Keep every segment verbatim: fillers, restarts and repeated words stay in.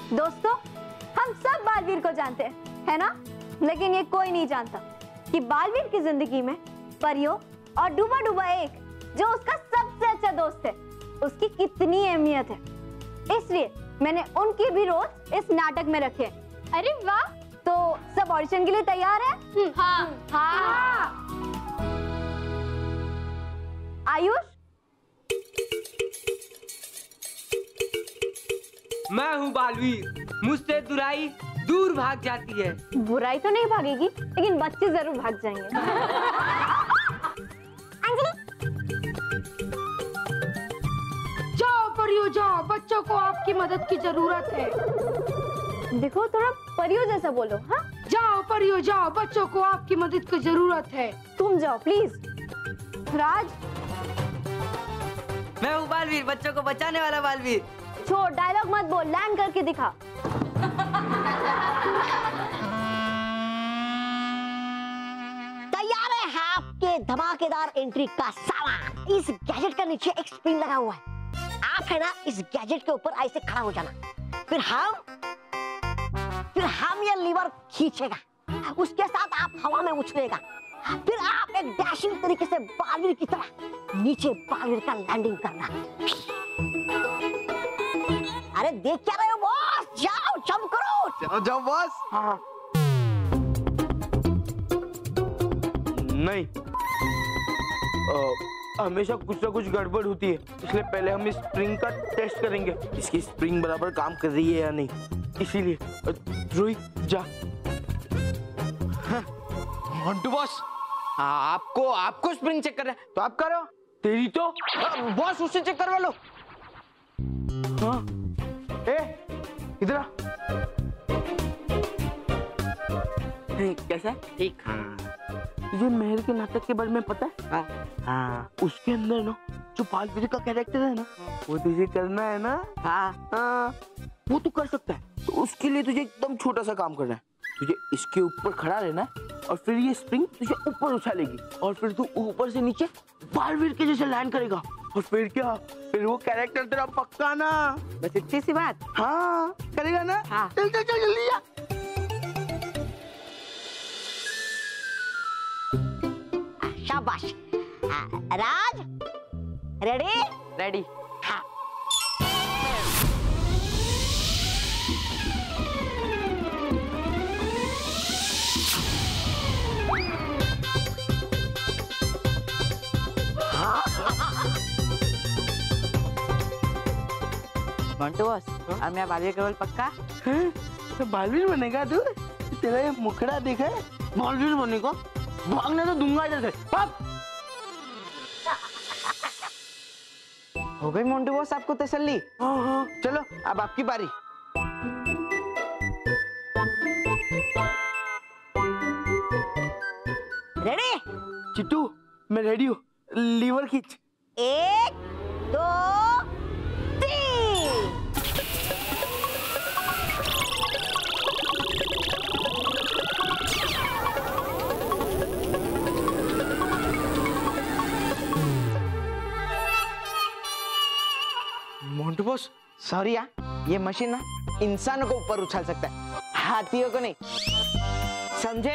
दोस्तों, हम सब बालवीर को जानते हैं, है ना? लेकिन ये कोई नहीं जानता कि बालवीर की जिंदगी में परियों और डूबा डूबा एक जो उसका सबसे अच्छा दोस्त है, उसकी कितनी अहमियत है। इसलिए मैंने उनकी भी रोल इस नाटक में रखे। अरे वाह! तो सब ऑडिशन के लिए तैयार है? हाँ, हाँ। आयुष, मैं हूँ बालवीर, मुझसे बुराई दूर भाग जाती है। बुराई तो नहीं भागेगी, लेकिन बच्चे जरूर भाग जाएंगे। जाओ परियो जाओ, बच्चों को आपकी मदद की जरूरत है। देखो, थोड़ा परियो जैसा बोलो। हाँ, जाओ परियो जाओ, बच्चों को आपकी मदद की जरूरत है। तुम जाओ प्लीज। राज, मैं हूँ बालवीर, बच्चों को बचाने वाला बालवीर। छोड़, डायलॉग मत बोल, लैंड करके दिखा। तैयार है आपके धमाकेदार एंट्री का सामान। इस गैजेट का नीचे एक स्प्रिंग लगा हुआ है। आप है ना इस गैजेट के ऊपर ऐसे खड़ा हो जाना, फिर हम फिर हम ये लीवर खींचेगा, उसके साथ आप हवा में उछलेगा, फिर आप एक डैशिंग तरीके से बालवीर की तरह नीचे बालवीर का लैंडिंग करना। अरे देख क्या रहे हो बॉस? जाओ जंप करो। जाओ जाओ बॉस। हाँ। नहीं, आ, हमेशा कुछ ना कुछ गड़बड़ होती है, इसलिए पहले हम इस स्प्रिंग का टेस्ट करेंगे, इसकी स्प्रिंग बराबर काम कर रही है या नहीं। इसीलिए रोहित जा। हाँ। मंटू बॉस, आपको आपको स्प्रिंग चेक कर रहा है तो आप करो। तेरी तो बॉस उससे चेक करवा लो। हाँ। ए, इधर आ। कैसा? ठीक। तुझे मेहर के नाटक के बारे में पता है? हाँ। हाँ, उसके अंदर ना जो बालवीर का कैरेक्टर है ना, वो तुझे करना है ना? हाँ। हाँ, वो तू कर सकता है। तो उसके लिए तुझे एकदम छोटा सा काम करना है। तुझे इसके ऊपर खड़ा रहना है और फिर ये स्प्रिंग तुझे ऊपर उछालेगी और फिर तू ऊपर से नीचे बालवीर के जैसे लैंड करेगा और फिर क्या, फिर वो कैरेक्टर तेरा पक्का ना। बस इतनी सी बात। हाँ, करेगा ना? हाँ। चल चल चल जल्दी जा। शाबाश। राज, रेडी? रेडी। हाँ। मंटू बॉस, अब मैं बालवीर केवल पक्का। तो बालवीर बनेगा तू? तेरा ये मुखड़ा देखा है? बालवीर बनेगा? भागने तो दूंगा इधर से। भाग। हो गई मंटू बॉस आपको तसल्ली? हाँ हाँ। चलो अब आपकी बारी। रेडी? चिट्टू, मैं रेडी हूँ। लीवर खींच। एक, दो, तीन। मंटू बॉस, सॉरी यार, ये मशीन ना इंसानों को ऊपर उछाल सकता है, हाथियों को नहीं, समझे?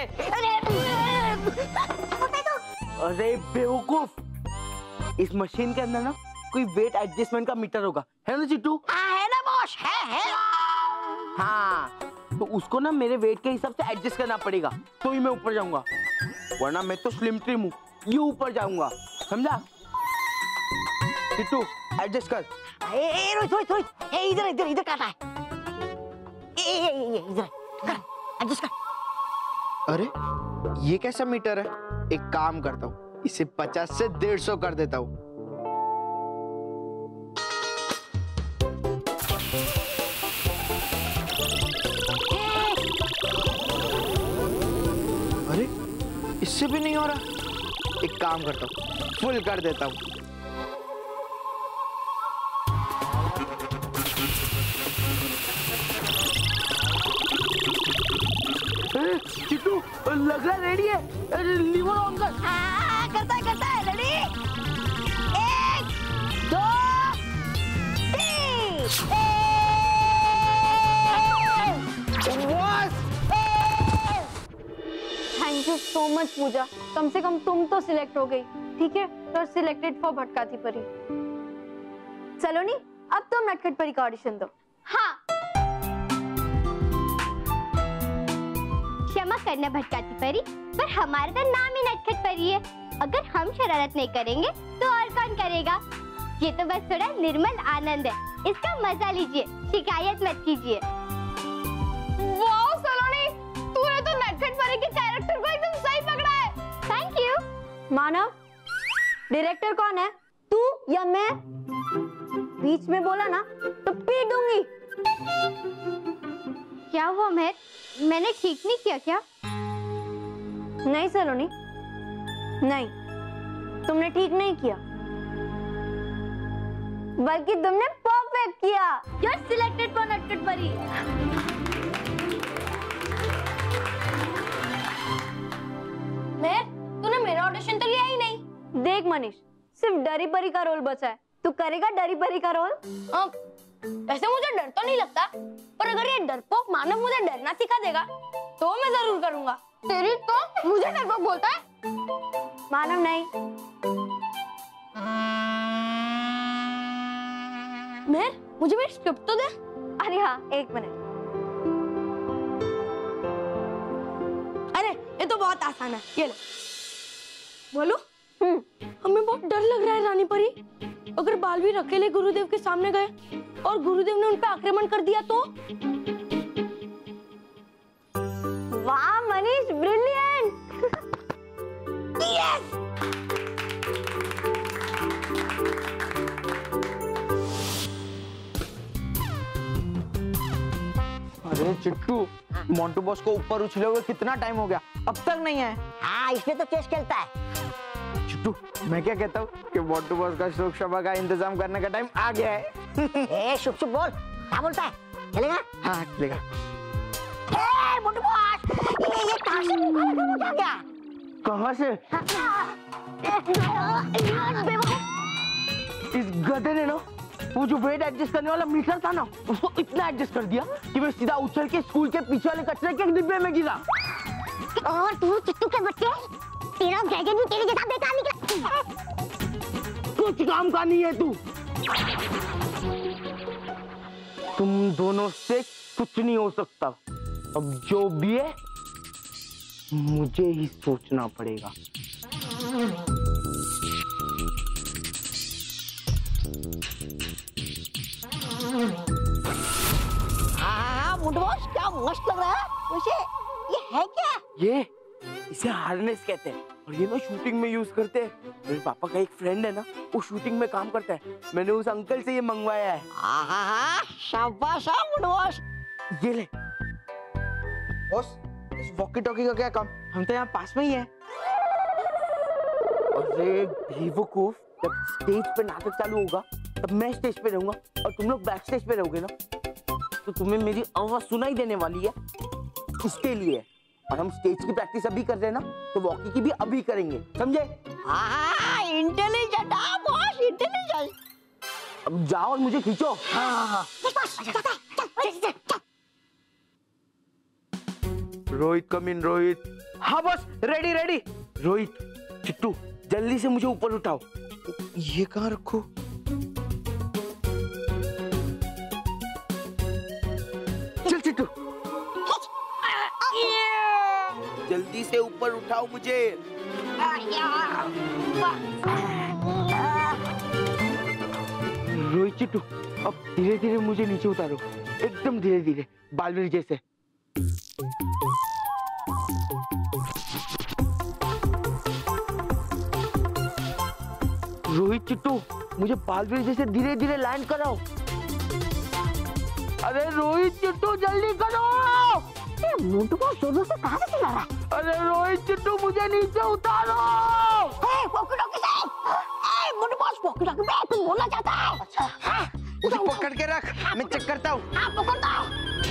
अरे बेवकूफ, इस मशीन के अंदर ना कोई वेट एडजस्टमेंट का मीटर होगा, है ना चिट्टू? हाँ है ना बॉस, है है। हाँ, तो उसको ना मेरे वेट के हिसाब से एडजस्ट करना पड़ेगा, तो ही मैं ऊपर जाऊंगा, वरना मैं तो स्लिम ट्रिम हूँ, ये ऊपर जाऊंगा, समझा? चिट्टू एडजस्ट कर। ए, ए, रोहित रोहित रोहित, ए इधर इधर इधर काटा है। ए ए ए इधर कर, एडजस्ट कर। अरे ये कैसा मीटर है? एक काम करता हूँ, इसे पचास से डेढ़ सौ कर देता हूँ। अरे इससे भी नहीं हो रहा, एक काम करता हूँ, फुल कर देता हूँ। चिट्टू लग रहा रेडी है, लीवर ऑन कर। हाँ, करता है करता है, रेडी? एक, दो, तीन। सो मच पूजा, कम से कम तुम तो सिलेक्ट हो गई, ठीक है? तो सिलेक्टेड फॉर भटकाती परी। सलोनी, अब तुम नटखट परी का ऑडिशन दो। हाँ। क्षमा करना भटकाती परी, पर हमारा तो नाम ही नटखट परी है। अगर हम शरारत नहीं करेंगे तो और कौन करेगा? ये तो बस थोड़ा निर्मल आनंद है, इसका मजा लीजिए, शिकायत मत कीजिए। वाह सलोनी, तूने तो नटखट परी के कैरेक्टर को एकदम सही पकड़ा है। Thank you. मानव, डायरेक्टर कौन है, तू या मैं? बीच में बोला ना तो पीट दूंगी। क्या हुआ मेहर, मैंने ठीक नहीं किया क्या? नहीं सलोनी, नहीं, तुमने ठीक नहीं किया, बल्कि तुमने परफेक्ट किया। यू आर सिलेक्टेड फॉर नटखट परी। मैं, तूने मेरा ऑडिशन तो लिया ही नहीं। देख मनीष, सिर्फ डरी परी का रोल बचा है, तू करेगा डरी परी का रोल? वैसे मुझे डर तो नहीं लगता, पर अगर ये डरपोक मानव मुझे डरना सिखा देगा तो मैं जरूर करूंगा। तेरी तो मुझे डरपोक बोलता है। मानव नहीं। मेहर, मुझे मेरी स्क्रिप्ट तो दे। अरे हाँ, एक मिनट। अरे ये तो बहुत आसान है, ये ले। बोलो। हम्म, हमें बहुत डर लग रहा है रानी परी। अगर बालवीर अकेले गुरुदेव के सामने गए और गुरुदेव ने उन पे आक्रमण कर दिया तो? वाह मनीष, ब्रिलियंट। यस! अरे चिट्टू, मोंटू बॉस को ऊपर उछले हुए कितना टाइम हो गया, अब तक नहीं आए। हाँ, इसलिए तो चेस खेलता है। चिट्टू, मैं क्या कहता हूँ कि मोंटू बॉस का शोक सभा का इंतजाम करने का टाइम आ गया है। ए, शुभ शुभ बोल, क्या बोलता है? चलेगा? हाँ चलेगा। ए, मोंटू बॉस, ये ये कहाँ से मुझे आ गया? कहाँ से? इस गधे ने ना वो जो वेट एडजस्ट करने वाला मीटर था ना, उसको इतना एडजस्ट कर दिया कि मैं सीधा उछल के स्कूल के पीछे वाले कचरे के डिब्बे में गिरा। और तू चिट्टू के बच्चे, तेरा गैजेट भी तेरे जैसा बेकार निकला। कुछ काम का नहीं है तू। तुम दोनों से कुछ नहीं हो सकता। अब जो भी है मुझे ही सोचना पड़ेगा। हाँ, मोंटू बॉस, क्या मस्त लग रहा है। वैसे ये है क्या? ये इसे हार्नेस कहते हैं और ये ना शूटिंग में यूज करते हैं। मेरे पापा का एक फ्रेंड है ना, वो शूटिंग में काम करता है, मैंने उस अंकल से ये मंगवाया है। हाँ, शाबाश मोंटू बॉस। ये ले। बॉस, इस वॉकी टॉकी का क्या काम, हम तो यहाँ पास में ही है। अरे बेवकूफ, जब स्टेज पे नाटक चालू होगा तब मैं स्टेज पे रहूंगा और तुम लोग बैक स्टेज पे रहोगे ना, तो तुम्हें मेरी आवाज सुनाई देने वाली है, इसके लिए। और हम स्टेज की प्रैक्टिस अभी कर रहे हैं ना, तो वॉकी की भी अभी करेंगे, समझे? हाँ, इंटेलिजेंट बॉस, इंटेलिजेंट। अब जाओ और मुझे खींचो। हाँ हाँ हाँ, चल चल चल चल। रोहित, कम इन रोहित। हाँ boss, ready ready. Rohit, Chittu, जल्दी से मुझे ऊपर उठाओ। ये कहाँ रखूं? चल चिट्टू, जल्दी से ऊपर उठाओ मुझे। रोहित चिट्टू, अब धीरे धीरे मुझे नीचे उतारो, एकदम धीरे धीरे, बालवीर जैसे। रोहित चिट्टू, मुझे बालवीर जैसे धीरे धीरे लैंड कराओ। अरे रोहित चिट्टू, जल्दी करो। मोंटू बॉस जोरों से कहाँ से चिल्ला रहा है? अरे रोहित चिट्टू, मुझे नीचे उतारो। ए, वॉकी टॉकी से। ए, मोंटू बॉस, वॉकी टॉकी पे तुम बोलना चाहता है? अच्छा, हाँ, मुझे पकड़ के रख, मैं चेक करता हूँ। हाँ, पकड़ता हूँ।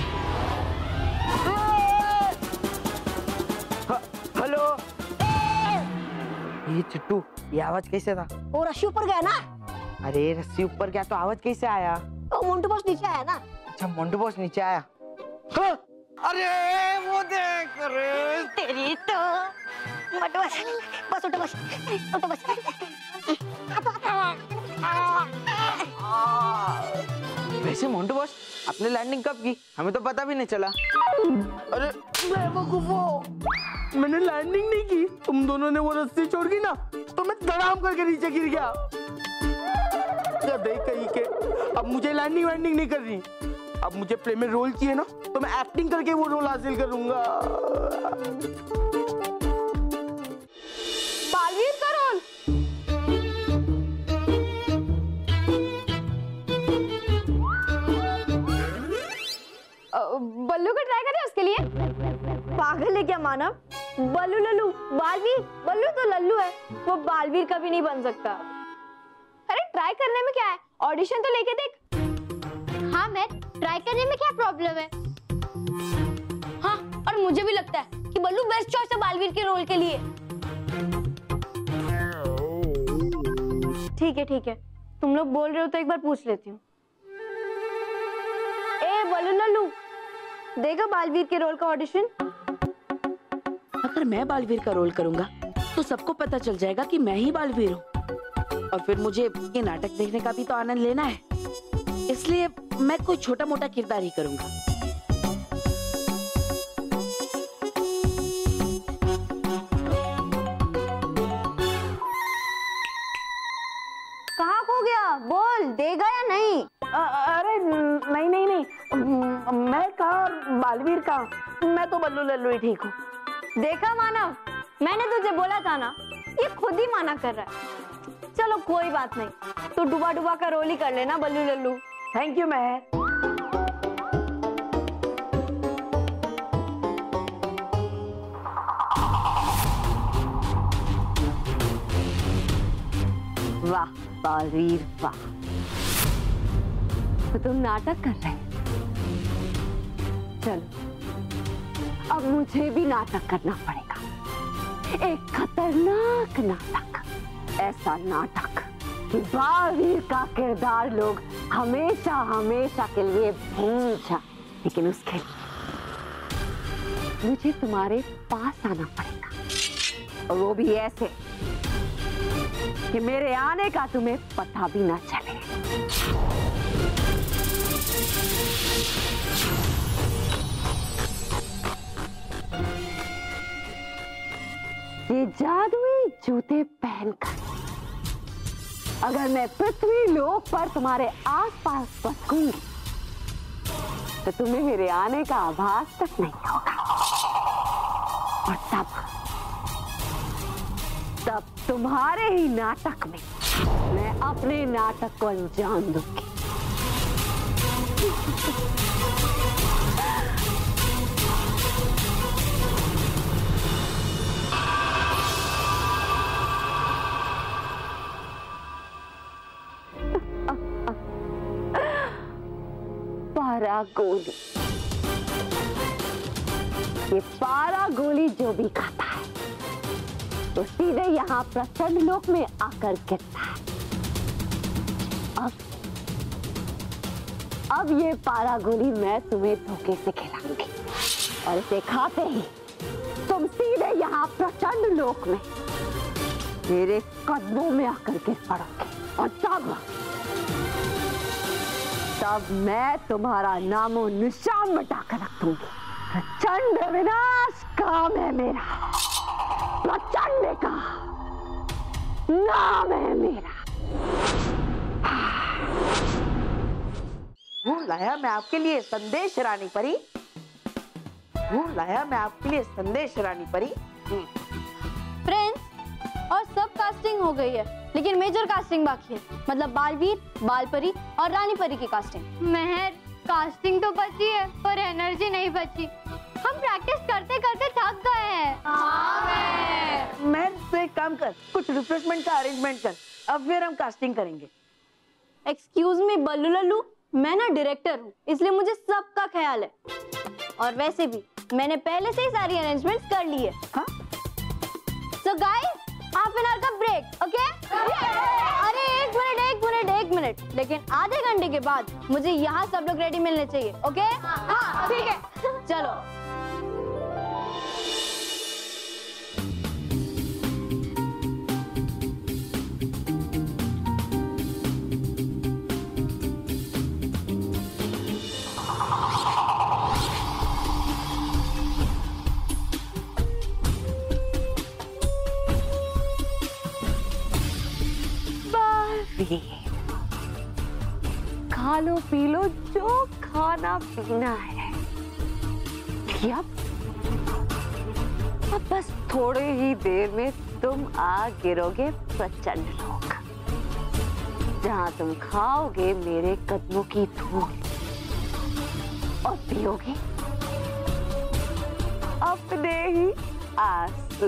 हेलो। ये चिट्टू, ये आवाज कैसे था? वो रस्सी ऊपर गया ना? अरे रस्सी ऊपर गया तो आवाज कैसे आया? तो मोंटू बॉस नीचे आया ना? अच्छा, मोंटू बॉस नीचे आया। हाँ? अरे वो देख रे, तेरी तो मोटू बस बस उठो बस उठो बस। वैसे मोंटू बॉस आपने लैंडिंग कब की? हमें तो पता भी नहीं चला। अरे बेवकूफो, मैंने लैंडिंग नहीं की, तुम दोनों ने वो रस्सी छोड़ दी ना तो मैं धड़ाम करके नीचे गिर गया। देख कहीं के, अब मुझे लैंडिंग वैंडिंग नहीं करनी, अब मुझे प्ले में रोल चाहिए ना तो मैं एक्टिंग करके वो रोल हासिल करूंगा। बालवीर का रोल? बल्लू को ट्राई करें उसके लिए? पागल है क्या मानव? बल्लू लल्लू बालवीर, बल्लू तो लल्लू है, वो बालवीर कभी नहीं बन सकता। अरे ट्राई करने में क्या है, ऑडिशन तो लेके देख। हाँ मैं ट्राई करने में क्या प्रॉब्लम है? हाँ, और मुझे भी लगता है कि बल्लू बेस्ट चॉइस है बालवीर के रोल के लिए। ठीक है ठीक है, तुम लोग बोल रहे हो तो एक बार पूछ लेती हूँ। ए बल्लू लल्लू, देगा बालवीर के रोल का ऑडिशन? अगर मैं बालवीर का रोल करूंगा तो सबको पता चल जाएगा कि मैं ही बालवीर हूँ, और फिर मुझे ये नाटक देखने का भी तो आनंद लेना है, इसलिए मैं कोई छोटा मोटा किरदार ही करूंगा। कहाँ खो गया? बोल, देगा या नहीं? आ, अरे नहीं नहीं नहीं, मैं कहा बालवीर का, मैं तो बल्लू लल्लू ही ठीक हूँ। देखा मानव, मैंने तुझे बोला था ना, ये खुद ही माना कर रहा है। चलो कोई बात नहीं, तू डुबा डुबा का रोल ही कर लेना बल्लू लल्लू। Thank you Mehar. वाह बालवीर वाह, तो तुम नाटक कर रहे हैं। चलो अब मुझे भी नाटक करना पड़ेगा, एक खतरनाक नाटक, ऐसा नाटक कि बालवीर का किरदार लोग हमेशा हमेशा के लिए भूल जाए। लेकिन उसके लिए मुझे तुम्हारे पास आना पड़ेगा, और वो भी ऐसे कि मेरे आने का तुम्हें पता भी ना चले। ये जादुई जूते पहनकर अगर मैं पृथ्वी लोक पर तुम्हारे आसपास बसकूंगी तो तुम्हें मेरे आने का आभास तक नहीं होगा, और तब तब तुम्हारे ही नाटक में मैं अपने नाटक को अंजाम दूंगी। पारा गोली, ये पारा गोली जो भी खाता है तो सीधे यहाँ प्रचंड लोक में आकर गिरता है। अब अब ये पारा गोली मैं तुम्हें धोखे से खिलाऊंगी, और इसे खाते ही तुम सीधे यहाँ प्रचंड लोक में मेरे कदमों में आकर गिर पड़ोगे, और तब तब मैं तुम्हारा नामो निशान मिटाकर रख दूंगी। प्रचंड विनाश काम है मेरा, प्रचंड का नाम है मेरा। वो लाया मैं आपके लिए संदेश रानी परी, वो लाया मैं आपके लिए संदेश रानी परी। फ्रेंड्स, और सब कास्टिंग हो गई है, लेकिन मेजर कास्टिंग बाकी है, मतलब बालवीर, बालपरी और रानी परी की कास्टिंग। मेहर, कास्टिंग तो बची है पर एनर्जी नहीं बची, हम प्रैक्टिस करते करते थक गए हैं। हाँ मैं तो एक काम कर, कुछ रिफ्रेशमेंट का अरेंजमेंट कर, अब फिर हम कास्टिंग करेंगे। एक्सक्यूज मी बल्लू लल्लू, मैं ना डायरेक्टर हूँ, इसलिए मुझे सबका ख्याल है, और वैसे भी मैंने पहले से ही सारी अरेंजमेंट्स कर ली है। हाँ? So guys, half an hour का ब्रेक, ओके? अरे एक मिनट एक मिनट एक मिनट, लेकिन आधे घंटे के बाद मुझे यहाँ सब लोग रेडी मिलने चाहिए, ओके? हाँ ठीक है, चलो। बालवीर, खा लो पी लो जो खाना पीना है, अब अब बस थोड़े ही देर में तुम आ गिरोगे प्रचंड लोग, जहां तुम खाओगे मेरे कदमों की धूल और पियोगे अपने ही आंसू।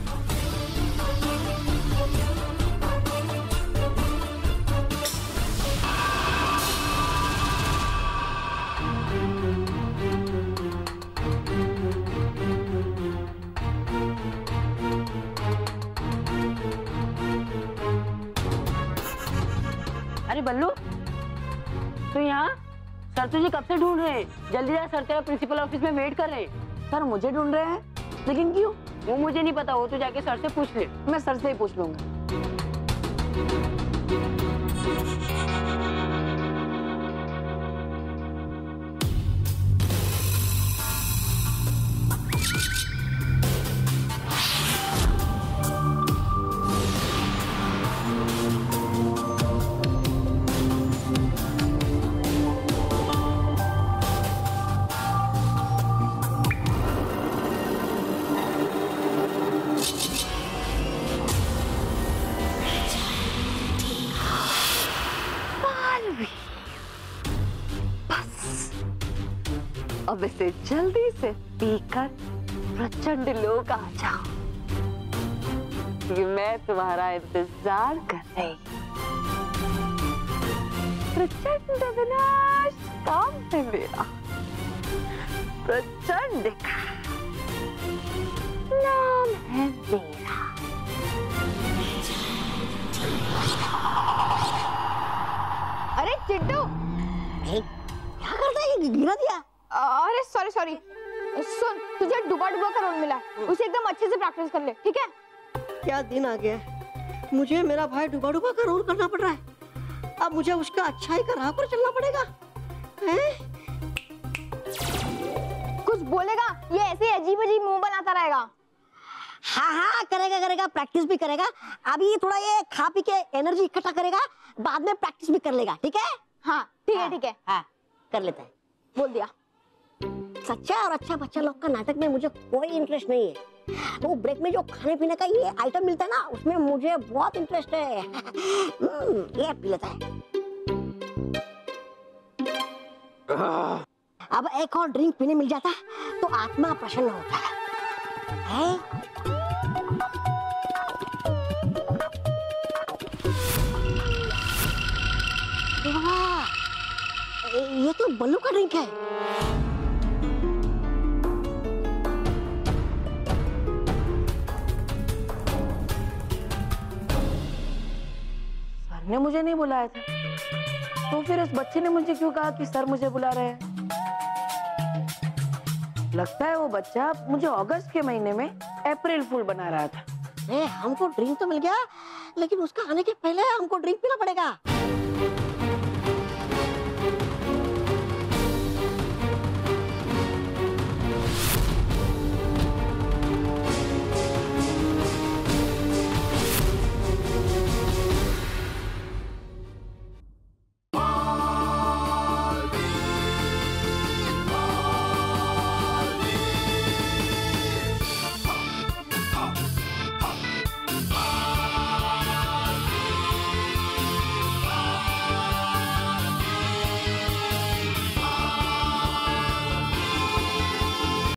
अरे बल्लू, तू यहाँ? सर तुझे कब से ढूंढ रहे हैं, जल्दी जा, सर तेरा प्रिंसिपल ऑफिस में वेट कर रहे हैं। सर मुझे ढूंढ रहे हैं, लेकिन क्यों? वो मुझे नहीं पता, वो तो जाके सर से पूछ ले। मैं सर से ही पूछ लूंगा। अब इसे जल्दी से पीकर प्रचंड लोग आ जाओ, कि मैं तुम्हारा इंतजार कर रही। प्रचंड विनाश काम है मेरा, प्रचंड का नाम है मेरा। अरे चिट्टू, क्या करता है? गिरा दिया। अरे सॉरी सॉरी, सुन, तुझे डुबा डुबा का रोल मिला है, उसे एकदम अच्छे से प्रैक्टिस कर ले, ठीक है? क्या दिन आ गया है, मुझे मेरा भाई डुबा डुबा का रोल करना पड़ रहा है। अब मुझे उसका अच्छाई का राह पर चलना पड़ेगा। हैं? कुछ बोलेगा, ये ऐसे अजीब अजीब मुंह बनाता रहेगा। हाँ हाँ करेगा करेगा, प्रैक्टिस भी करेगा। अभी थोड़ा ये खा पी के एनर्जी इकट्ठा करेगा, बाद में प्रैक्टिस भी कर लेगा, ठीक है? हाँ ठीक है ठीक है, हाँ कर लेता है। बोल दिया। सच्चा और अच्छा बच्चा लोग का नाटक में मुझे कोई इंटरेस्ट नहीं है। वो ब्रेक में जो खाने पीने का ये आइटम मिलता है ना, उसमें मुझे बहुत इंटरेस्ट है। ये पी लेता है। अब एक और ड्रिंक पीने मिल जाता तो आत्मा प्रसन्न होता है। वाह, ये तो बल्लू का ड्रिंक है। सर ने मुझे नहीं बुलाया था, तो फिर इस बच्चे ने मुझे क्यों कहा कि सर मुझे बुला रहे हैं? लगता है वो बच्चा मुझे अगस्त के महीने में अप्रैल फूल बना रहा था। ए, हमको ड्रिंक तो मिल गया, लेकिन उसका आने के पहले हमको ड्रिंक पीना पड़ेगा।